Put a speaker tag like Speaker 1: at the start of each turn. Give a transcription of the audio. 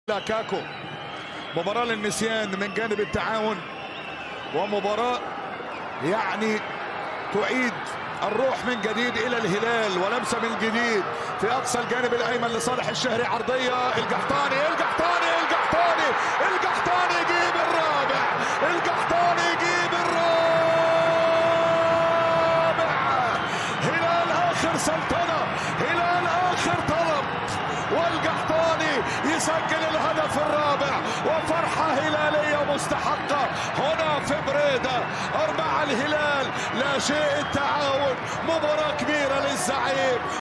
Speaker 1: كاكو. مباراة للنسيان من جانب التعاون، ومباراة يعني تعيد الروح من جديد الى الهلال، ولمسه من جديد في اقصى الجانب الايمن لصالح الشهري. عرضيه القحطاني يجيب الرابع، يجيب الرابع. هلال اخر سلطنه، هلال اخر طلب، والقحطاني يسجل الهدف الرابع، وفرحه هلاليه مستحقه هنا في بريده. 4 الهلال لا شيء التعاون. مباراه كبيره للزعيم.